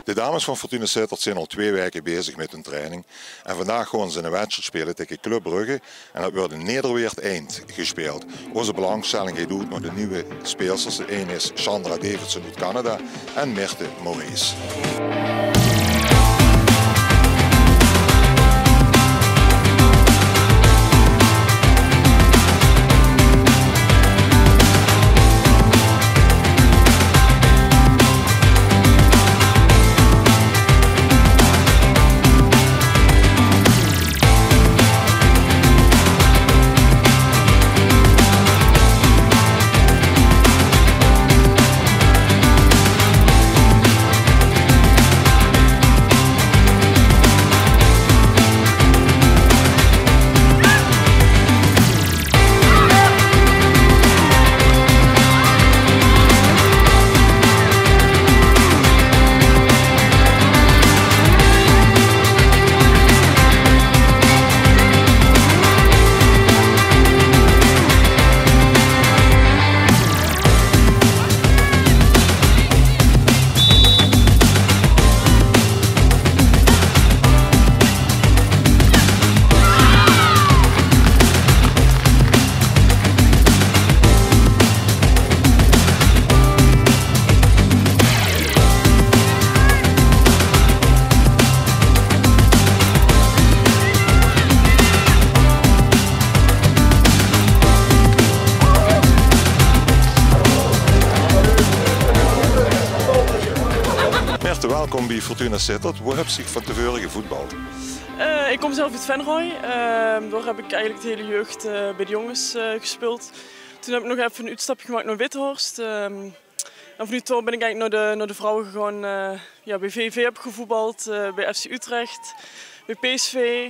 De dames van Fortuna Sittard zijn al 2 weken bezig met hun training. En vandaag gaan ze een wedstrijd spelen tegen Club Brugge. En dat wordt in Nederweert Eind gespeeld. Onze belangstelling gaat uit naar de nieuwe speelsters. De ene is Chandra Davidson uit Canada en Mirte Maurice. Welkom bij Fortuna Sittard. Hoe heb je van tevoren gevoetbald? Ik kom zelf uit Venrooy. Daar heb ik eigenlijk de hele jeugd bij de jongens gespeeld. Toen heb ik nog even een uitstapje gemaakt naar Withorst. En vanuit daar ben ik eigenlijk naar de vrouwen gegaan. Bij VV heb ik gevoetbald, bij FC Utrecht, bij PSV.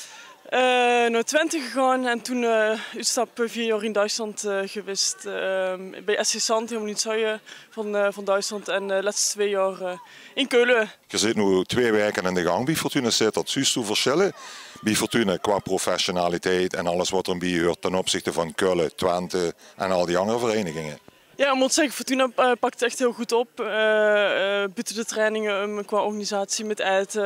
Naar Twente gegaan en toen uitstap 4 jaar in Duitsland geweest. Bij SC Sand, helemaal niet zuiden van Duitsland. En de laatste 2 jaar in Keulen. Je zit nu 2 weken in de gang bij Fortuna Sittard. Zie je verschillen bij Fortuna qua professionaliteit en alles wat erbij hoort ten opzichte van Keulen, Twente en al die andere verenigingen? Ja, ik moet zeggen, Fortuna pakt het echt heel goed op. Buiten de trainingen qua organisatie met eten.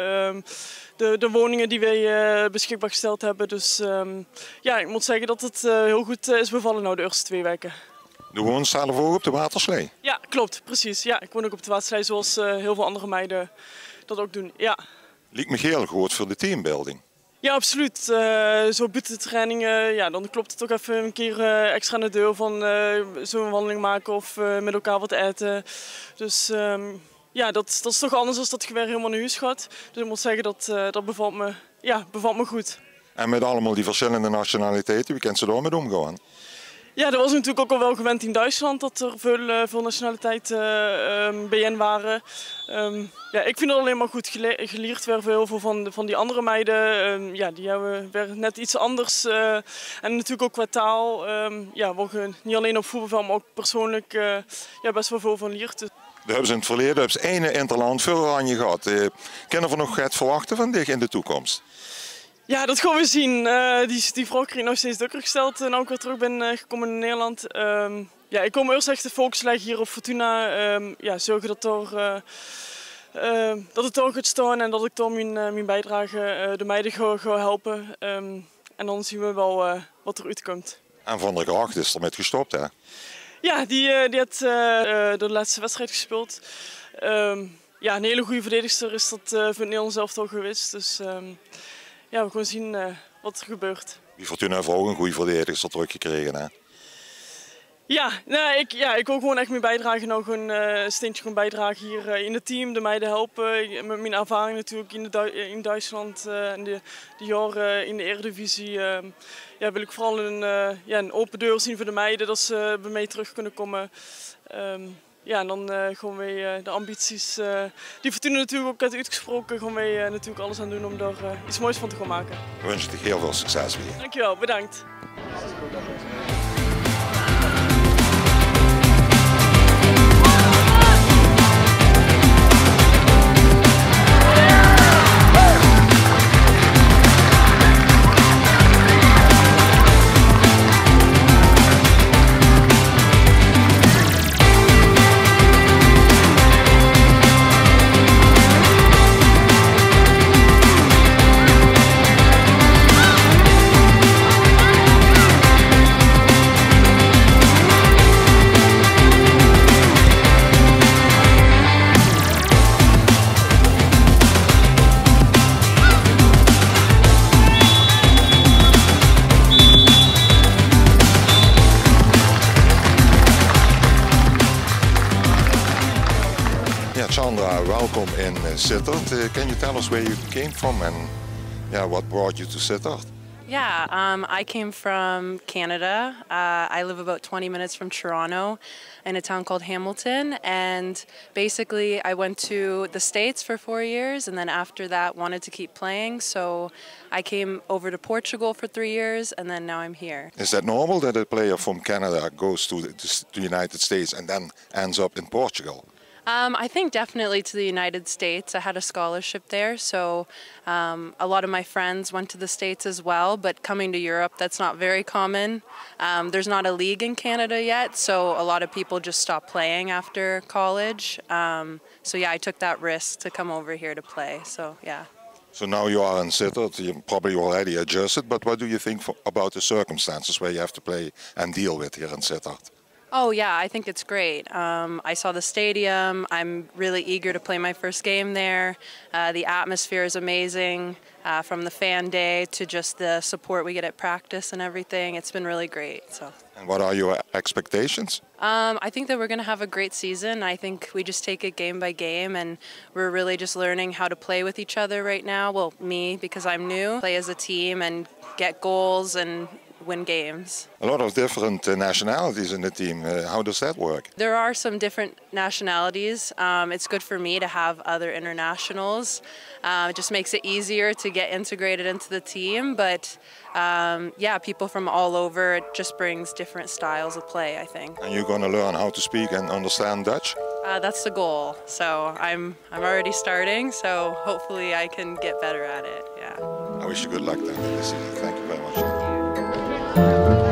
De woningen die wij beschikbaar gesteld hebben. Dus ja, ik moet zeggen dat het heel goed is bevallen nou de eerste 2 weken. De wonen staan ervoor op de Waterslee? Ja, klopt, precies. Ja, ik woon ook op de Waterslee zoals heel veel andere meiden dat ook doen. Ja. Lijkt me heel goed voor de teambuilding. Ja, absoluut. Zo buiten de trainingen, ja, dan klopt het ook even een keer extra aan de deur van zo'n wandeling maken of met elkaar wat eten. Dus ja, dat is toch anders als dat je weer helemaal naar huis gaat. Dus ik moet zeggen dat bevalt me goed. En met allemaal die verschillende nationaliteiten, wie kan ze daar mee omgaan? Ja, dat was natuurlijk ook al wel gewend in Duitsland dat er veel nationaliteiten bijeen waren. Ja, ik vind het alleen maar goed geleerd werden heel veel van die andere meiden. Ja, die hebben weer net iets anders. En natuurlijk ook qua taal. Ja, waar je niet alleen op voetbalveld, maar ook persoonlijk ja, best wel veel van leert. We hebben ze in het verleden hebben ze 1 interland veel oranje gehad. Kunnen we nog het verwachten van dit in de toekomst? Ja, dat gaan we zien. Die vraag kreeg ik nog steeds drukker gesteld nu ik weer terug ben gekomen in Nederland. Ja, ik kom eerst echt de focus leggen hier op Fortuna. Ja, zorgen dat het daar gaat staan en dat ik daar mijn bijdrage de meiden ga helpen. En dan zien we wel wat er uitkomt. En Van der Gracht is er met gestopt, hè? Ja, die had de laatste wedstrijd gespeeld. Ja, een hele goede verdedigster is dat voor het Nederlands elftal geweest. Dus ja, we gaan zien wat er gebeurt. Die Fortuna heeft ook een goede verdediger teruggekregen, hè? Ja, nou, ik wil gewoon echt mijn bijdrage, nou gewoon een steentje gaan bijdragen hier in het team, de meiden helpen. Met mijn ervaring natuurlijk in Duitsland en de jaren in de Eredivisie. Ja, wil ik vooral een open deur zien voor de meiden, dat ze bij mij terug kunnen komen. Ja, en dan gaan wij de ambities, die Fortuna natuurlijk ook heeft uitgesproken, gaan wij natuurlijk alles aan doen om daar iets moois van te gaan maken. Ik wens je heel veel succes weer. Dankjewel, bedankt. Yeah, Chandra, welcome in Sittard. Can you tell us where you came from and what brought you to Sittard? Yeah, I came from Canada. I live about 20 minutes from Toronto in a town called Hamilton. And basically, I went to the States for 4 years, and then after that, wanted to keep playing. So I came over to Portugal for 3 years, and then now I'm here. Is that normal that a player from Canada goes to the United States and then ends up in Portugal? I think definitely to the United States. I had a scholarship there, so a lot of my friends went to the States as well, but coming to Europe, that's not very common. There's not a league in Canada yet, so a lot of people just stop playing after college. So yeah, I took that risk to come over here to play, so yeah. So now you are in Sittard, you probably already adjusted, but what do you think about the circumstances where you have to play and deal with here in Sittard? Oh yeah, I think it's great. I saw the stadium. I'm really eager to play my first game there. The atmosphere is amazing, from the fan day to just the support we get at practice and everything. It's been really great. So. And what are your expectations? I think that we're going to have a great season. I think we just take it game by game, and we're really just learning how to play with each other right now. Well, me, because I'm new, play as a team and get goals and win games. A lot of different nationalities in the team. How does that work? There are some different nationalities. It's good for me to have other internationals. It just makes it easier to get integrated into the team. But yeah, people from all over, it just brings different styles of play, I think. And you're going to learn how to speak and understand Dutch? That's the goal. So I'm already starting, so hopefully I can get better at it. Yeah. I wish you good luck then. Thank you very much.